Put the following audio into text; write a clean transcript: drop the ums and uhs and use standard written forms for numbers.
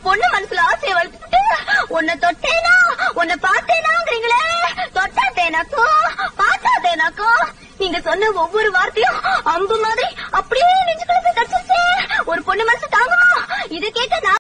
பொண்ணு மனசுல ஆசையை வளர்த்துட்டு உன்னை தொட்டேனா உன்னை பார்த்தேனாங்கிறீங்களே. தொட்டா தேனாக்கும் பார்த்தா தேனாக்கும். நீங்க சொன்ன ஒவ்வொரு வார்த்தையும் அம்பு மாதிரி அப்படியே